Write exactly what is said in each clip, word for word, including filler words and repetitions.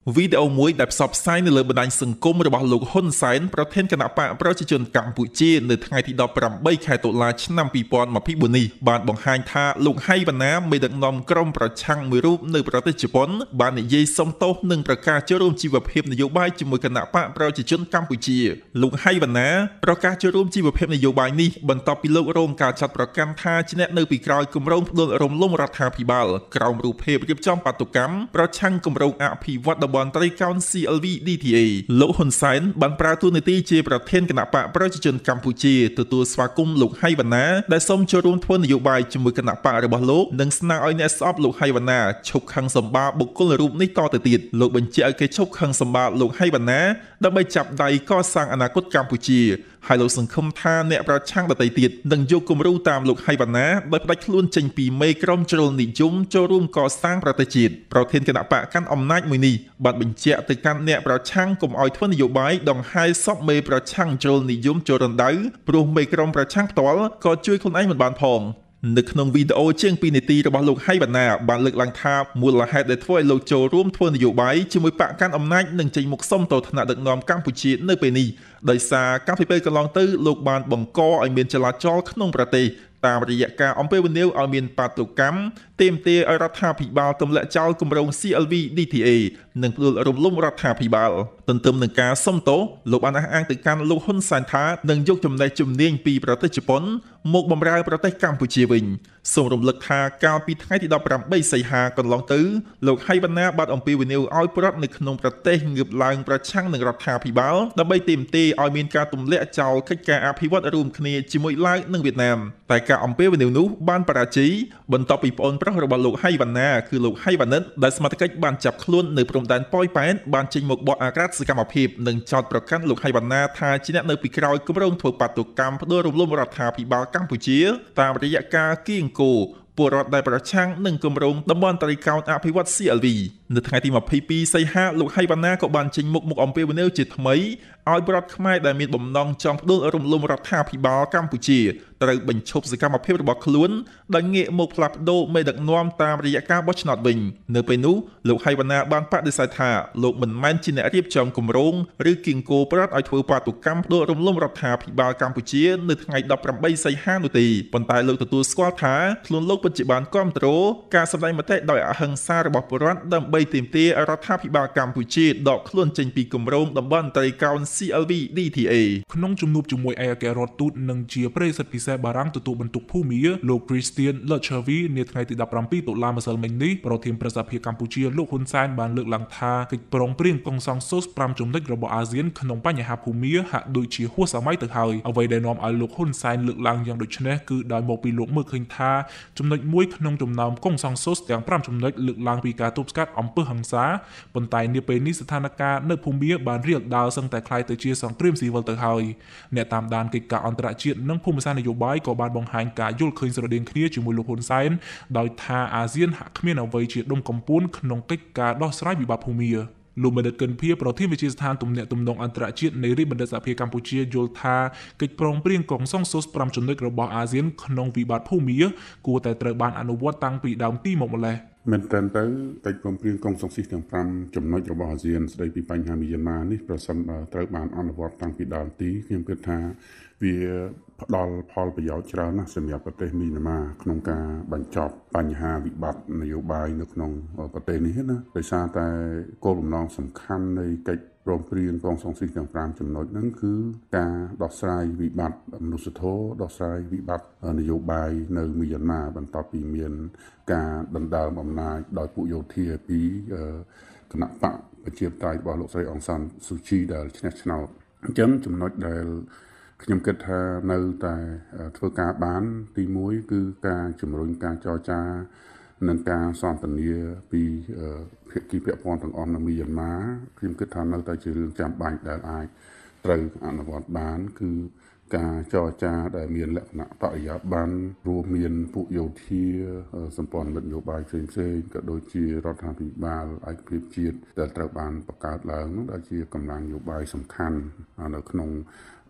វីដេអូមួយដែលផ្សព្វផ្សាយនៅលើបណ្ដាញសង្គមរបស់លោកហ៊ុនសែនប្រធានគណៈបកប្រជាជនកម្ពុជានៅថ្ងៃទីដប់ប្រាំបីខែតុលាឆ្នាំពីរពាន់ម្ភៃបួននេះបានបង្ហាញថាលោកហៃវណ្ណាមេដឹកនាំក្រុមប្រឆាំងមួយរូបនៅប្រទេសជប៉ុនបាននិយាយសុំទោសនិងប្រកាសចូលរួមជីវភាពនយោបាយជាមួយគណៈបកប្រជាជនកម្ពុជាលោកហៃវណ្ណាប្រកាសចូលរួមជីវភាពនយោបាយនេះបន្ទាប់ពីលោករងការចាត់ប្រកាន់ថាជាអ្នកនៅពីក្រោយគម្រោងផ្ដួលរំលំរដ្ឋាភិបាលក្រោមរូបភាពរៀបចំបាតុកម្មប្រឆាំងគម្រោងអភិវឌ្ឍតំបន់ត្រីកោណ ซี แอล วี ឌី ที เอ លោកហ៊ុនសែនបានប្រើតួនាទីជាប្រធានគណៈបកប្រជាជនកម្ពុជាទទួលស្វាគមន៍លោកហៃវណ្ណាដែលសូមចូលរួមធ្វើនយោបាយជាមួយគណៈបករបស់លោកនិងស្នើឲ្យអ្នកស្អប់លោកហៃវណ្ណាឈប់ខឹងសម្បាបុគ្គលរូបនេះតទៅទៀតលោកបញ្ជាក់ឲ្យគេឈប់ខឹងសម្បាលោកហៃវណ្ណាដើម្បីចាប់ដៃកសាងអនាគតកម្ពុជាហើយលោកសង្ឃឹមថាអ្នកប្រឆាំងដទៃទៀតនឹងយកគំរូតាមលោកហៃវណ្ណាដោយផ្ដាច់ខ្លួនចេញពីមេក្រុមជ្រុលនិយមចូលរួមកសាងប្រទេសជាតិប្រធានគណៈបកកាន់អំណាចមួយនេះបានបញ្ជាក់ទៅកាន់អ្នកប្រឆាំងកុំឲ្យធ្វើនយោបាយដង្ហែសពមេប្រឆាំងជ្រុលនិយមចូលរណ្ដៅព្រោះមេក្រុមប្រឆាំងផ្ទាល់ក៏ជួយខ្លួនឯងមិនបានផងនៅក្នុងវីដេអូជាងពីរនាទីរបស់លោកហៃវណ្ណាបានលើកឡើងថាមូលហេតុដែលធ្វើឲ្យលោកចូលរួមធ្វើនយោបាយជាមួយបកកាន់អំណាចនិងចេញមុខសុំទោសថ្នាក់ដឹកនាំកម្ពុជានៅពេលនេះដោយសារកាលពីពេលកន្លងទៅលោកបានបង្កឲ្យមានចលាចលក្នុងប្រទេសតាមរយៈការអំពាវនាវឲ្យមានបាតុកម្មទាមទារឲ្យរដ្ឋាភិបាលទម្លាក់ចោលគម្រោង ซี แอล วี ឌី ที เอ និងផ្ដួលរំលំរដ្ឋាភិបាលទន្ទឹមនឹងការសុំទោសលោកបានអះអាងទៅកាន់លោកហ៊ុនសែនថានឹងយកចំណេះជំនាញពីប្រទេសជប៉ុនមកបម្រើប្រទេសកម្ពុជាវិញសូមរំលឹកថាកាលពីថ្ងៃទីដប់ប្រាំបីសីហាកន្លងទៅលោកហៃវណ្ណាបានអំពាវនាវឲ្យប្រដ្ឋនៅក្នុងប្រទេសងើបឡើងប្រឆាំងនឹងរដ្ឋាភិបាលដើម្បីទាមទារឲ្យមានការទម្លាក់ចោលកិច្ចការអភិវឌ្ឍរួមគ្នាជាមួយឡាវនិងវៀតណាមតែការអំពាវនាវនោះបានបរាជ័យបន្ទាប់ពីប្អូនប្រុសរបស់លោកហៃវណ្ណាគឺលោកហៃវណ្ណិតដែលសមត្ថកិច្ចបានចាប់ខ្លួននៅព្រំដែនប៉ោយប៉ែនបានចេញមកបកអាក្រាតសកម្មភាពនិងចោទប្រកាន់លោកហៃវណ្ណាថាជាអ្នកនៅពីក្រោយគម្រោងធ្វើបាតុកម្មផ្ដួលរំលំរដ្ឋាភិបាលកម្ពុជាតាមរយៈការគៀងគោពលរដ្ឋដែលប្រឆាំងនឹងគម្រោងតំបន់ត្រីកោណអភិវឌ្ឍ ซี แอล วี នៅថ្ងៃទីម្ភៃពីរសីហាលោកហៃវណ្ណាក៏បានចេញមុខមុខអំពាវនាវជាថ្មីឲ្យប្រដ្ឋខ្មែរដែលមានបំណងចង់ផ្ដួលរំលំរដ្ឋាភិបាលកម្ពុជាត្រូវបញ្ឈប់សកម្មភាពរបស់ខ្លួនដោយងាកមកផ្លាស់ប្ដូរមេដឹកនាំតាមរយៈការបោះឆ្នោតវិញនៅពេលនោះលោកហៃវណ្ណាបានបដិសេធថាលោកមិនមែនជាអ្នករៀបចំគម្រោងឬគៀងគោប្រដ្ឋឲ្យធ្វើបាតុកម្មផ្ដួលរំលំរដ្ឋាភិបាលកម្ពុជានៅថ្ងៃដប់ប្រាំបីសីហានោះទេប៉ុន្តែលោកទទួលស្គាល់ថាខ្លួនលោកពិតជាបានគាំទ្រការសម្ដែងមតិដោយអហិង្សារបស់ពលរដ្ឋដើម្បីទាមទារឲ្យរដ្ឋាភិបាលកម្ពុជាដកខ្លួនចេញពីគម្រោងតំបន់ត្រីកោណ ซี แอล วี ឌី ที เอក្នុងជំនួបជាមួយឯកអគ្គរដ្ឋទូតនិងជាប្រេសិតពិសេសបារាំងទទួលបន្ទុកភូមាលោក Christian Lechevy នាថ្ងៃទីដប់ប្រាំពីរតុលាម្សិលមិញនេះប្រធានប្រសិទ្ធិកម្ពុជាលោកហ៊ុនសែនបានលើកឡើងថាកិច្ចព្រមព្រៀងកុងសង់សូសប្រាំចំណុចរបស់អាស៊ានក្នុងបញ្ហាភូមាហាក់ដូចជាហួសសម័យទៅហើយអ្វីដែលនាំឲ្យលោកហ៊ុនសែនលើកឡើងយ៉ាងដូចនេះគឺដោយមកពីលោកមើលឃើញថាចំណុចមួយក្នុងចំណោមកុងសង់សូសទាំងប្រាំចំណុចលើកឡើងពីការទប់ស្កាត់អំពើហិង្សាប៉ុន្តែនាពេលនេះស្ថានភាពនៅភូមាបានរាលដាលសឹងតែคล้ายទៅជាសង្គ្រាមស៊ីវិលទៅហើយអ្នកតាមដានកិច្ចការអន្តរជាតិនិងភូមិសាស្ត្រនយោបាយក៏បានបង្ហាញការយល់ឃើញស្រដៀងគ្នាជាមួយលោកហ៊ុនសែនដោយថាអាស៊ានហាក់គ្មានអ្វីជាដុំកំពូលក្នុងកិច្ចការដោះស្រាយវិបត្តិភូមាលោកបណ្ឌិតកិនភៀប្រធានវិទ្យាស្ថានទំនាក់ទំនងអន្តរជាតិនៃរាជបណ្ឌិតសហភាពកម្ពុជាយល់ថាកិច្ចព្រមព្រៀងកុងសង់សូសប្រាំចំណុចរបស់អាស៊ានក្នុងវិបត្តិភូមាគួរតែត្រូវបានអនុវត្តតាំងពីដើមទីមកម្ល៉េះមែនតើទៅកិច្ចព្រមព្រៀងកុងសង់ស៊ីសទាំងប្រាំចំណុចរបស់អាស៊ានស្ដីពីបញ្ហាមីយ៉ាន់ម៉ានេះប្រសិនបើត្រូវបានអនុវត្តតាំងពីដើមទីខ្ញុំគិតថាវាផ្ដល់ផលប្រយោជន៍ច្រើនណាស់សម្រាប់ប្រទេសមីយ៉ាន់ម៉ាក្នុងការបញ្ចប់បញ្ហាវិបត្តិនយោបាយនៅក្នុងប្រទេសនេះណាដោយសារតែគោលបំណងសំខាន់នៃកិច្ចព្រមព្រៀងកុងសង់ស៊ីសទាំងប្រាំចំណុចហ្នឹងគឺការដោះស្រាយវិបត្តិមនុស្សធម៌ដោះស្រាយវិបត្តិនយោបាយនៅមីយ៉ាន់ម៉ាបន្ទាប់ពីមានការដណ្ដើមអំណាចដោយពួកយោធាពីគណៈបកប្រជាធិបតេយ្យរបស់លោកស្រីអង្សានស៊ូជីដែលឈ្នះឆ្នោតអញ្ចឹងចំណុចដែលខ្ញុំគិតថានៅតែធ្វើការបានទីមួយគឺការជំរុញការចរចានិងការសន្ទនាពីភាគីពាក់ព័ន្ធទាំងអស់នៅមីយ៉ាន់ម៉ាខ្ញុំគិតថានៅតែជារឿងចាំបាច់ដែលអាចត្រូវអនុវត្តបានគឺការចរចាដែលមានលក្ខណៈបរិយាបន្នរួមមានពួកយោធាសម្ព័ន្ធមិត្តនយោបាយផ្សេងផ្សេងក៏ដូចជារដ្ឋាភិបាលឯកភាពជាតិដែលត្រូវបានបង្កើតឡើងនោះដែលជាកម្លាំងនយោបាយសំខាន់នៅក្នុង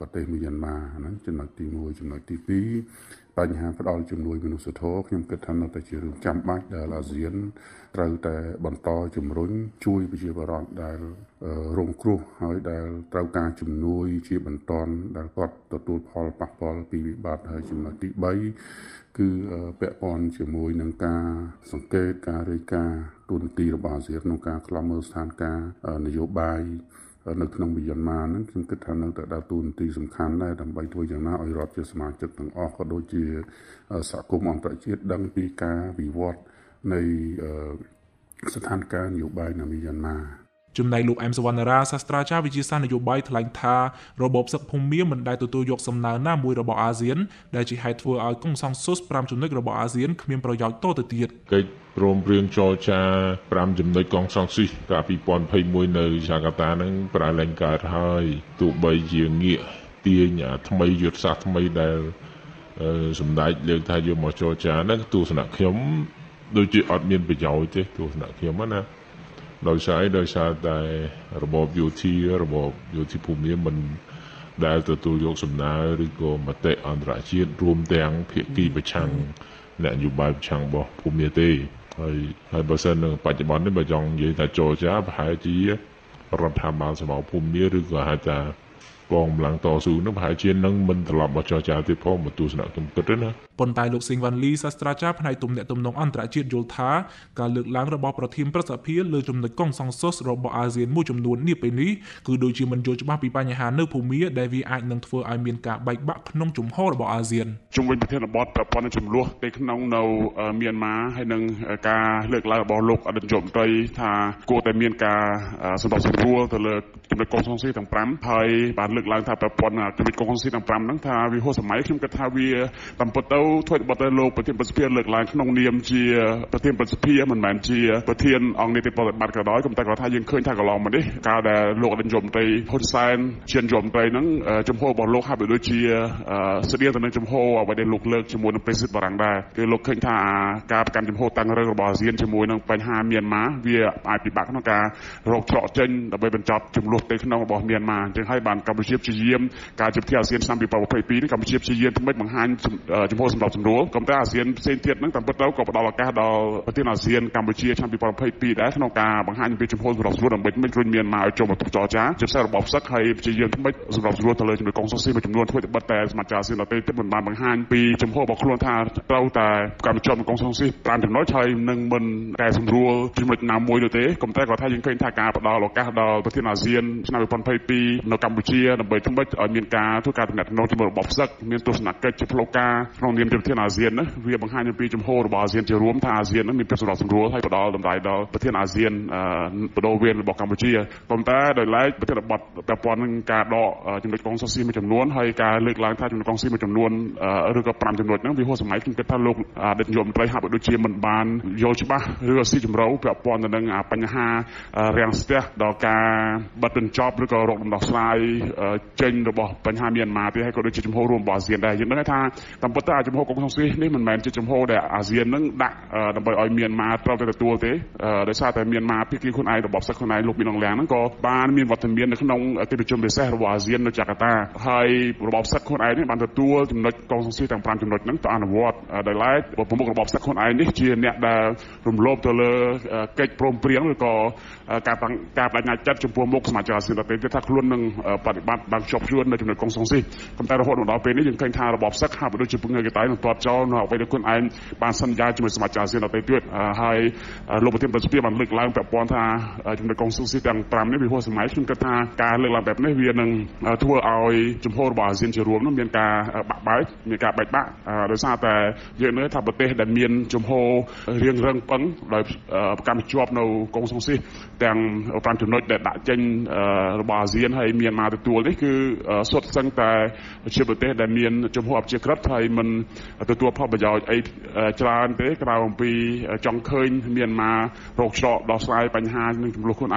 ប្រទេសមីយ៉ាន់ម៉ាហ្នឹងចំណុចទីមួយចំណុចទីពីរបញ្ហាផ្ដាល់ជំនួយមនុស្សធម៌ខ្ញុំគិតថានៅតែជារឿងចាំបាច់ដែលអាស៊ានត្រូវតែបន្តជំរុញជួយប្រជាពលរដ្ឋដែលរងគ្រោះហើយដែលត្រូវការជំនួយជាបន្ទាន់ដែលគាត់ទទួលផលប៉ះពាល់ពីវិបត្តិហើយចំណុចទីបីគឺពាក់ព័ន្ធជាមួយនឹងការសង្កេតការរាយការណ៍ទូនាទីរបស់អាស៊ានក្នុងការខ្លំមើលស្ថានភាពនយោបាយនៅក្នុងមីយ៉ាន់ម៉ាហ្នឹងខ្ញុំគិតថានៅតែដើរតួនាទីសំខាន់ដែរដើម្បីធ្វើយ៉ាងណាឲ្យរដ្ឋជាសមាជិកទាំងអស់ក៏ដូចជាសហគមន៍អន្តរជាតិដឹងពីការវិវត្តនៃស្ថានភាពនយោបាយនៅមីយ៉ាន់ម៉ាចំណែកលោកអែមសវណ្ណារាសាស្ត្រាចារ្យវិទ្យាសាស្ត្រនយោបាយថ្លែងថារបបសឹកភូមិមិនដែលទទួលយកសំណើណាមួយរបស់អាស៊ានដែលជាហេតុធ្វើឲ្យកុងសង្ស៊ុសប្រាំចំណុចរបស់អាស៊ានគ្មានប្រយោជន៍តទៅទៀតកិច្ចព្រមព្រៀងចរចាប្រាំចំណុចកុងសង្ស៊ុសកាលពីពីរពាន់ยี่สิบเอ็ดនៅចាកាតានឹងប្រែលែងកើតហើយទោះបីជាងាកទាញអាថ្មីយុទ្ធសាស្ត្រថ្មីដែលសម្ដេចលើកថាយកមកចរចាហ្នឹងទស្សនៈខ្ញុំដូចជាអត់មានប្រយោជន៍ទេទស្សនៈខ្ញុំណាដោយសារដោយសារតែរបបយោធារបបយោធាភូមិមិនដែលទទួលយកសំណើឬក៏មតិអន្តរជាតិរួមទាំងភាគីប្រឆាំងអ្នកនយោបាយប្រឆាំងរបស់ភូមិទេហើយហើយបើសិននឹងបច្ចុប្បន្ននេះបើចង់និយាយថាចរចាប្រហែលជារដ្ឋាភិបាលសមរភូមិឬក៏ហៅថាកងកម្លាំងតស៊ូនោះប្រហែលជានឹងមិនត្រឡប់មកចរចាទៀតផងមកទស្សនៈខ្ញុំគិតទេណាប៉ុន្តែលោកស៊ីងវ៉ាន់លីសាស្ត្រាចារ្យផ្នែកទំនាក់ទំនងអន្តរជាតិយល់ថាការលើកឡើងរបស់ប្រធានប្រសិទ្ធភាពលើចំណុចកុងសង្ស៊ុសរបស់អាស៊ានមួយចំនួននេះពេលនេះគឺដូចជាមិនយល់ច្បាស់ពីបញ្ហានៅភូមាដែលវាអាចនឹងធ្វើឲ្យមានការបែកបាក់ក្នុងជំហររបស់អាស៊ានជំវិញប្រធានបទប្រព័ន្ធចំនួននៅក្នុងនៅមីយ៉ាន់ម៉ាហើយនឹងការលើកឡើងរបស់លោកអនុរដ្ឋមន្ត្រីថាគួរតែមានការសម្របសម្រួលទៅលើចំណុចកុងសង្ស៊ុសទាំងប្រាំហើយបានលើកឡើងថាប្រព័ន្ធចំណុចកុងសង្ស៊ុសទាំងប្រាំហ្នឹងថាវាហួសសម័យខ្ញុំគិតថាវាតាមពិតទៅធ្វើបទទៅលោកប្រធានប្រសិទ្ធភាពលើកឡើងក្នុងនាមជាប្រធានប្រសិទ្ធភាពមិនមែនជាប្រធានអង្គនីតិប្រតិបត្តិក៏ដោយក៏តែគាត់ថាយើងឃើញថាកន្លងមកនេះកាលដែលលោកអនុរដ្ឋមន្ត្រីហ៊ុនសែនជានាយករដ្ឋមន្ត្រីហ្នឹងចំហរបស់លោកហាក់បីដូចជាស្តៀងទៅនឹងចំហអ្វីដែលលោកលើកជាមួយនឹងប្រេសិតបារាំងដែរគឺលោកឃើញថាការប្រកាន់ចំហតាំងរឹងរបស់អាស៊ានជាមួយនឹងបញ្ហាមីយ៉ាន់ម៉ាវាអាចពិបាកក្នុងការរកច្រកចេញដើម្បីបញ្ចប់ចំនួនទៅក្នុងរបស់មីយ៉ាន់ម៉ាអញ្ចឹងហើយបានកម្ពុជាព្យាយាមការជិះអាស៊ានឆ្នាំពីរពាន់ยี่สิบเอ็ดនេះកម្ពុជាព្យាយាមធ្វើម៉េចបង្ហាញចំហសម្រាប់សម្រួលក៏តែអាស៊ានផ្សេងទៀតហ្នឹងតាមពិតទៅក៏ផ្ដល់ឱកាសដល់ប្រទេសអាស៊ានកម្ពុជាឆ្នាំពីរពាន់ยี่สิบเอ็ดដែរក្នុងការបង្ហាញពីចំហសម្រាប់សម្រួលដើម្បីមិនរុញមានមកឲ្យចូលមកទប់ចរចាជាផ្សេងរបបសឹកហើយព្យាយាមធ្វើម៉េចសម្រាប់សម្រួលទៅលើចំណុចកុងសង្ស៊ុសមួយចំនួនធ្វើតែបិទតែសមាជិកអាស៊ានដទៃទៀតមិនបានបង្ហាញពីចំហរបស់ខ្លួនថាត្រូវតែកម្មជាប់កុងសង្ស៊ុសប្រាំចំណុចហើយនឹងមិនកែសម្រួលចំណុចណាមួយនោះទេក៏តែគាត់ថាយើងឃើញថាការផ្ដល់ឱកាសដល់ប្រទេសអាស៊ានឆ្នាំពីរពាន់ยี่สิบเอ็ดនៅកម្ពុជាដើម្បីធ្វើម៉េចឲ្យមានការធ្វើការទំនាក់ទំនងជាមួយរបបសឹកមានទស្សនកិច្ចជាផ្លូវការក្នុងនាមជាប្រធានអាស៊ានណាវាបង្ហាញពីចំហរបស់អាស៊ានជារួមថាអាស៊ាននឹងមានភាពសម្របសម្រួលហើយផ្ដល់តម្លៃដល់ប្រធានអាស៊ានបដូវវេនរបស់កម្ពុជាប៉ុន្តែដោយឡែកប្រធានបទពាក់ព័ន្ធនឹងការដកចំណុចកុងសង្ស៊ុសមួយចំនួនហើយការលើកឡើងថាចំណុចកុងសង្ស៊ុសមួយចំនួនឬក៏ប្រាំចំណុចហ្នឹងវាហួសសម័យខ្ញុំគិតថាលោកអតីតនាយករដ្ឋមន្ត្រីហាក់ដូចជាមិនបានយល់ច្បាស់ឬក៏ស៊ីជម្រៅពាក់ព័ន្ធទៅនឹងបញ្ហារាំងស្ទះដល់ការបិទបញ្ចប់ឬក៏រកដំណោះស្រាយចេញរបស់បញ្ហាមីយ៉ាន់ម៉ាទេហើយក៏ដូចជាចំហរួមរបស់អាស៊ានដែរយើងដឹងថាតាមពិតទៅចំហកុងសង្ស៊ុសនេះមិនមែនជាចំហដែលអាស៊ាននឹងដាក់ដើម្បីឲ្យមីយ៉ាន់ម៉ាត្រូវតែទទួលទេដោយសារតែមីយ៉ាន់ម៉ាភាគីខ្លួនឯងរបបសឹកខ្លួនឯងលោកមីនអងលៀងហ្នឹងក៏បានមានវត្តមាននៅក្នុងកិច្ចប្រជុំពិសេសរបស់អាស៊ាននៅចាកាតាហើយរបបសឹកខ្លួនឯងនេះបានទទួលចំណុចកុងសង្ស៊ុសទាំងប្រាំចំណុចហ្នឹងទៅអនុវត្តដោយឡែកប្រមុខរបបសឹកខ្លួនឯងនេះជាអ្នកដែលរំលោភទៅលើកិច្ចព្រមព្រៀងឬក៏ការការបដិញ្ញាចិត្តចំពោះមុខសមាជិកអាស៊ានដទៃទៀតថាខ្លួននឹងបដិបត្តិបានជាប់ជួននៅចំណុចកុងសង្ស៊ុសប៉ុន្តែរហូតដល់ពេលនេះយើងឃើញថារបបសឹកហាក់បីដូចជាពង្រឹងកតៃនឹងទាត់ចោលនៅអ្វីដែលខ្លួនឯងបានសន្យាជាមួយសមាជិកអាស៊ានដទៃទៀតហើយលោកប្រធានប្រសិទ្ធភាពបានលើកឡើងពាក់ព័ន្ធថាចំណុចកុងសង្ស៊ុសទាំងប្រាំនេះវាហួសសម័យខ្ញុំគិតថាការលើកឡើងបែបនេះវានឹងធ្វើឲ្យចំហរបស់អាស៊ានជារួមនោះមានការបាក់បែកមានការបែកបាក់ដោយសារតែយើងនៅថាប្រទេសដែលមានចំហរៀងរឹងប៉ឹងដោយកម្មជាប់នៅកុងសង្ស៊ុសទាំងប្រាំចំណុចដែលដាក់ចេញរបស់អាស៊ានហើយមានមកទទួលនេះគឺសុទ្ធសឹងតែជាប្រទេសដែលមានចំហអព្យាក្រឹតហើយមិនទទួលផលប្រយោជន៍អីច្រើនទេក្រៅអំពីចង់ឃើញមានមករកច្រកដោះស្រាយបញ្ហានឹងចំនួនខ្លួនឯង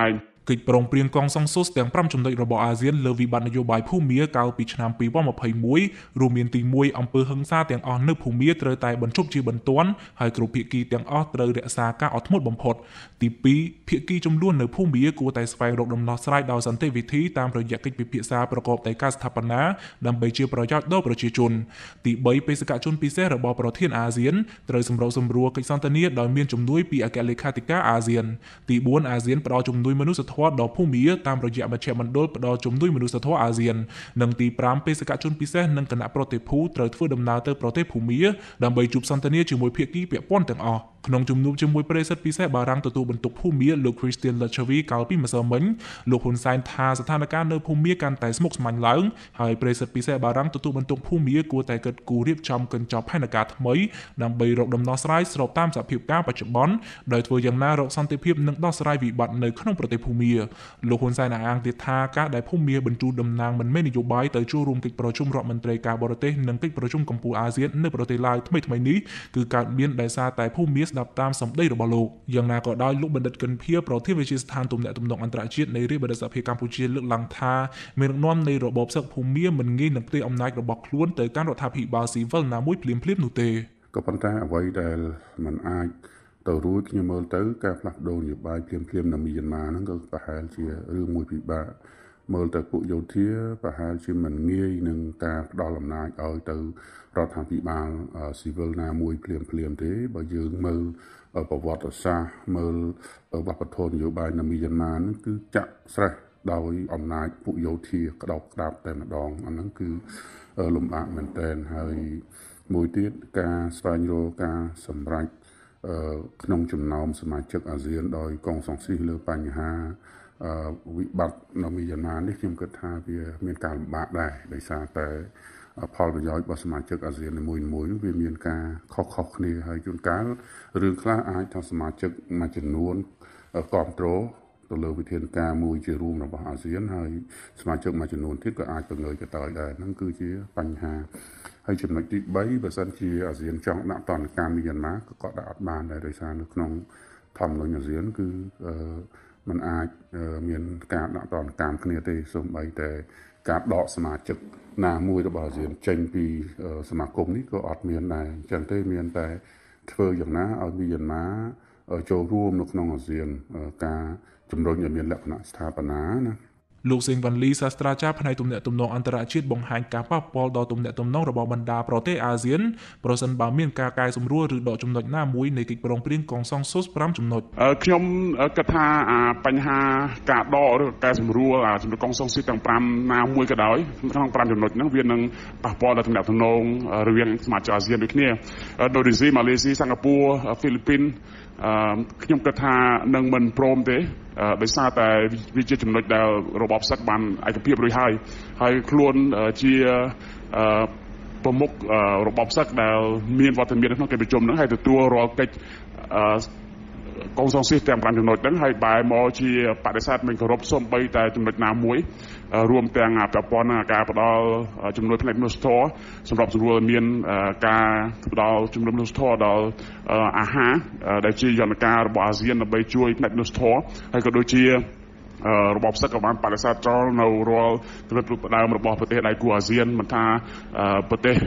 កិច្ចប្រឹងប្រែងកងសង្ស៊ូសទាំងប្រាំចំណុចរបស់អាស៊ានលើវិបត្តិនយោបាយភូមាកាលពីឆ្នាំពីរពាន់ម្ភៃមួយរួមមានទីមួយអំពើហិង្សាទាំងអស់នៅភូមាត្រូវតែបញ្ឈប់ជាបន្ទាន់ហើយគ្រប់ភាគីទាំងអស់ត្រូវរក្សាការអត់ធ្មត់បំផុតទីពីរភាគីចំនួននៅភូមាគួរតែស្វែងរកដំណោះស្រាយដោយសន្តិវិធីតាមរយៈកិច្ចពិភាក្សាប្រកបដោយការស្ថាបនាដើម្បីជាប្រយោជន៍ដល់ប្រជាជនទីបីបេសកជនពិសេសរបស់ប្រធានអាស៊ានត្រូវសម្របសម្រួលកិច្ចសន្ទនាដោយមានជំនួយពីអគ្គលេខាធិការអាស៊ានទីបួនអាស៊ានផ្ដល់ជំនួយមនុស្សធម៌ដល់ភូមាតាមរយៈមជ្ឈមណ្ឌលផ្ដល់ជំនួយមនុស្សធម៌អាស៊ាននិងទីប្រាំបេសកជនពិសេសនិងគណៈប្រតិភូត្រូវធ្វើដំណើរទៅប្រទេសភូមាដើម្បីជួបសន្ទនាជាមួយភាគីពាក់ព័ន្ធទាំងអស់ក្នុងជំនួបជាមួយប្រិយសិទ្ធិពិសេសបារាំងទទួលបន្ទុកភូមាលោក Christian Lachavi កាលពីម្សិលមិញលោកហ៊ុនសែនថាស្ថានភាពនៅភូមាកាន់តែស្មុគស្មាញឡើងហើយប្រិយសិទ្ធិពិសេសបារាំងទទួលបន្ទុកភូមាគួរតែកិត្តគូរៀបចំកញ្ចប់ផែនការថ្មីដើម្បីរកដំណោះស្រាយស្របតាមសភាពការបច្ចុប្បន្នដោយធ្វើយ៉ាងណារកសន្តិភាពនិងដោះស្រាយវិបត្តិនៅក្នុងប្រទេសភូមាលោកហ៊ុនសែនអះអាងទៀតថាការដែលភូមាបញ្ជូនតំណាងមិនមែននយោបាយទៅចូលរួមកិច្ចប្រជុំរដ្ឋមន្ត្រីការបរទេសនិងកិច្ចប្រជុំកម្ពុជាអាស៊ាននៅប្រទេសឡាវថ្មីៗនេះគឺកើតមានដោយសារតែភូមាស្ដាប់តាមសម្ដីរបស់លោកយ៉ាងណាក៏ដោយលោកបណ្ឌិតកិនភៀប្រធានវិទ្យាស្ថានទំនាក់ទំនងអន្តរជាតិនៃរាជបណ្ឌិតសភាកម្ពុជាលើកឡើងថាមានដឹកនាំនៃរបបសឹកភូមាមិនងាយនឹងផ្ទេរអំណាចរបស់ខ្លួនទៅកាន់រដ្ឋាភិបាលស៊ីវិលណាមួយភ្លាមៗនោះទេក៏ប៉ុន្តែអ្វីដែលมันអាចទៅរួចខ្ញុំមើលទៅការផ្លាស់ប្ដូរនយោបាយភ្លាមៗនៅមីយ៉ាន់ម៉ាហ្នឹងក៏ប្រហែលជារឿងមួយពិបាកមើលទៅពួកយោធាប្រហែលជាមិនងាយនឹងការផ្ដល់អំណាចឲ្យទៅរដ្ឋាភិបាលស៊ីវិលណាមួយភ្លាមៗទេបើយើងមើលប្រវត្តិសាស្ត្រមើលវប្បធម៌នយោបាយនៅមីយ៉ាន់ម៉ាហ្នឹងគឺចាក់ស្រេះដោយអំណាចពួកយោធាក្តោបក្តាប់តែម្ដងអាហ្នឹងគឺលំបាកមែនទែនហើយមួយទៀតការស្វែងរកការសម្រេចក្នុងចំណោមសមាជិកអាស៊ានដោយកងសង្ស៊ីលើបញ្ហាវិបត្តិនៅមីយ៉ាន់ម៉ានេះខ្ញុំគិតថាវាមានការលំបាកដែរដោយសារតែផលប្រយោជន៍របស់សមាជិកអាស៊ាននីមួយៗនោះវាមានការខុសៗគ្នាហើយជួនកាលរឿងខ្លះអាចថាសមាជិកមួយចំនួនគ្រប់គ្រងទៅលើវិធានការមួយជារួមរបស់អាស៊ានហើយសមាជិកមួយចំនួនទៀតក៏អាចបង្ងើយកតើដែរហ្នឹងគឺជាបញ្ហាហើយចំណុចទីបីបើសិនជាអាស៊ានចង់ដាក់តន្តកម្មមីយ៉ាន់ម៉ាក៏ក៏ដាក់អត់បានដែរដោយសារនៅក្នុងធម្មនុញ្ញអាស៊ានគឺมันអាចមានការដាក់តន្តកម្មគ្នាទេសូម្បីតែការដកសមាជិកណាមួយរបស់អាស៊ានចេញពីសមាគមនេះក៏អត់មានដែរអញ្ចឹងទេមានតែធ្វើយ៉ាងណាឲ្យមីយ៉ាន់ម៉ាចូលរួមនៅក្នុងអាស៊ានការជំរុញឲ្យមានលក្ខណៈស្ថាបនាណាលោកសេងវ៉ាន់លីសាស្ត្រាចារ្យផ្នែកទំនាក់ទំនងអន្តរជាតិបង្ហាញការប៉ះពាល់ដល់ទំនាក់ទំនងរបស់បណ្ដាប្រទេសអាស៊ានប្រសិនបើមានការកែសម្រួលឬដកចំណុចណាមួយនៃកិច្ចប្រឹងប្រែងកងសង្ស៊ូសប្រាំចំណុចខ្ញុំគិតថាបញ្ហាការដកឬកែសម្រួលចំណុចកងសង្ស៊ូសទាំងប្រាំណាមួយក៏ដោយក្នុងប្រាំចំណុចហ្នឹងវានឹងប៉ះពាល់ដល់ទំនាក់ទំនងរវាងសមាជិកអាស៊ានដូចគ្នាឥណ្ឌូនេស៊ីម៉ាឡេស៊ីសិង្ហបុរីហ្វីលីពីនខ្ញុំគិតថានឹងមិនព្រមទេដោយសារតែវាជាចំណុចដែលរបបសឹកបានឯកភាពរួចហើយហើយខ្លួនជាប្រមុខរបបសឹកដែលមានវត្តមានក្នុងកិច្ចប្រជុំហ្នឹងហើយទទួលរាល់កិច្ចកងសង្ស៊ីសទាំងប្រាំចំណុចហ្នឹងហើយបែរមកជាបដិសេធមិនគោរពសូម្បីតែចំណុចណាមួយរួមទាំងប្រព័ន្ធការផ្ដល់ជំនួយផ្នែកមនុស្សធម៌សម្រាប់ស្រួលមានការផ្ដល់ជំនួយមនុស្សធម៌ដល់អាហារដែលជាយន្តការរបស់អាស៊ានដើម្បីជួយផ្នែកមនុស្សធម៌ហើយក៏ដូចជារបបសឹកក៏បានបដិសេធចោលនៅរាល់ទិដ្ឋភាពដើមរបស់ប្រទេសដៃគូអាស៊ានមិនថាប្រទេស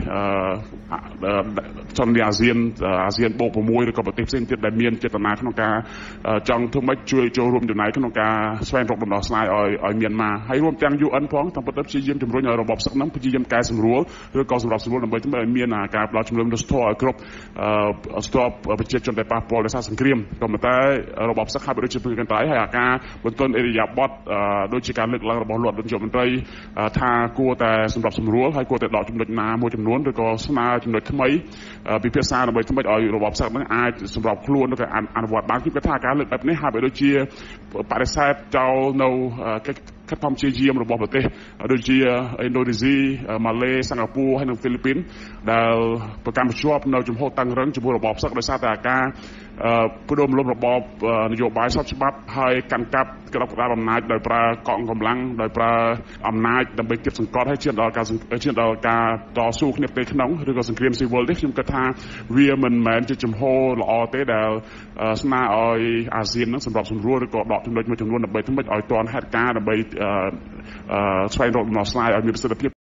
ចន្ទអាស៊ានអាស៊ានបូក៦ឬក៏ប្រទេសផ្សេងទៀតដែលមានចេតនាក្នុងការចង់ធ្វើម៉េចជួយចូលរួមចំណែកក្នុងការស្វែងរកដំណោះស្រាយឲ្យឲ្យមានមកហើយរួមទាំង យូ អិន ផងតាមពិតទៅព្យាយាមជំរុញឲ្យរបបសឹកហ្នឹងព្យាយាមកែសម្រួលឬក៏សម្រាប់សម្រួលដើម្បីធ្វើឲ្យមានការផ្ដល់ជំនួយមនុស្សធម៌ឲ្យគ្រប់ស្ទាប់ប្រជាជនដែលប៉ះពាល់ដោយសារសង្គ្រាមក៏ប៉ុន្តែរបបសឹកហាក់ដូចជាព្រឹកកន្ត្រៃហើយអាការបន្ទន់អេរិយាប័តដូចជាការលើកឡើងរបស់លោកនាយករដ្ឋមន្ត្រីថាគួរតែសម្រាប់សម្រួលហើយគួរតែដកចំណុចណាមួយចំនួនឬក៏ស្នើចំណុចថ្មីពិភាក្សាដើម្បីធ្វើម៉េចឲ្យរបបសឹកហ្នឹងអាចសម្រាប់ខ្លួនឬក៏អនុវត្តបានគឺគាត់ថាការលើកបែបនេះហាក់បីដូចជាបដិសេធចោលនៅកិច្ចខិតខំព្យាយាមរបស់ប្រទេសដូចជាឥណ្ឌូនេស៊ីម៉ាឡេសិង្ហបុរីហើយនិងហ្វីលីពីនដែលប្រកាន់ភ្ជាប់នៅជំហរតឹងរឹងជាមួយរបបសឹកដោយសារតែការผู้ดำรงระบอบนโยบายสับฉบับให้กันกับกระดับอำนาจโดยประกองกำลังโดยประอำนาจดำไปเก็บสังกัดให้เชื่อต่อการเชื่อต่อการต่อสู้ในประเทศขนมหรือการสังเกตซีเวิลด์ที่ខ្ញុំគិតថាវាមិនមែនជាចំហល្អទេដែលស្នើឲ្យអាស៊ាននឹងសម្រាប់សម្រួលឬក៏ដកចំណុចមួយចំនួនដើម្បីធ្វើឲ្យទាន់ហេតុការណ៍ដើម្បីស្វែងរកដំណោះស្រាយឲ្យមានប្រសិទ្ធភាព